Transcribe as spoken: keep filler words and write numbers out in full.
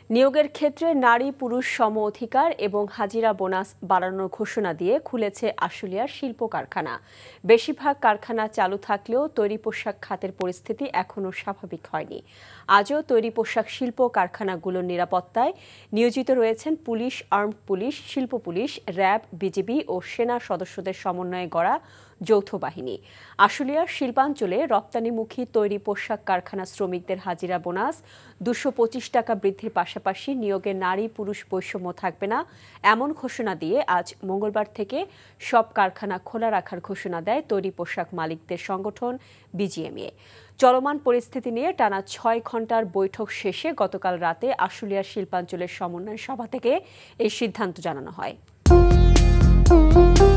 নিয়োগের ক্ষেত্রে নারী পুরুষ সম অধিকার এবং হাজিরা বোনাস বাড়ানোর ঘোষণা দিয়ে খুলেছে আশুলিয়ার শিল্প কারখানা। বেশিরভাগ কারখানা চালু থাকলেও তৈরি পোশাক খাতের পরিস্থিতি এখনও স্বাভাবিক হয়নি। আজও তৈরি পোশাক শিল্প কারখানাগুলোর নিরাপত্তায় নিয়োজিত রয়েছেন পুলিশ, আর্মড পুলিশ, শিল্প পুলিশ, র্যাব, বিজিবি ও সেনা সদস্যদের সমন্বয়ে গড়া যৌথ বাহিনী। আশুলিয়ার শিল্পাঞ্চলে রপ্তানিমুখী তৈরি পোশাক কারখানা শ্রমিকদের হাজিরা বোনাস দুশো পঁচিশ টাকা বৃদ্ধির পাশাপাশি নিয়োগে নারী পুরুষ বৈষম্য থাকবে না এমন ঘোষণা দিয়ে আজ মঙ্গলবার থেকে সব কারখানা খোলা রাখার ঘোষণা দেয় তৈরি পোশাক মালিকদের সংগঠন বিজিএমইএ। চলমান পরিস্থিতি নিয়ে টানা ছয় ঘন্টার বৈঠক শেষে গতকাল রাতে আশুলিয়ার শিল্পাঞ্চলের সমন্বয় সভা থেকে এই সিদ্ধান্ত জানানো হয়।